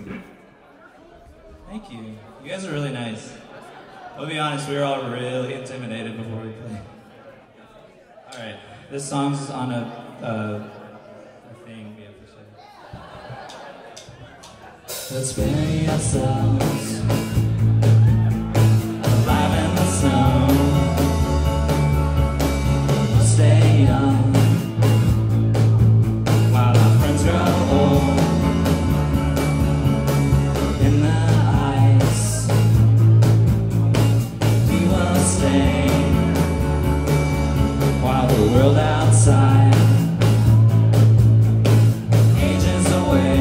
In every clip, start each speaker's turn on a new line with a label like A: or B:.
A: Thank you. You guys are really nice. I'll be honest, we were all really intimidated before we played. Alright, this song's on a thing we have to say. Let's bury ourselves alive in the snow. We'll stay young while our friends grow old. In the ice, we will stay while the world outside ages away.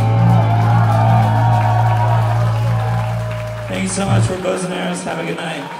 A: Thank you so much for Bows and Arrows. Have a good night.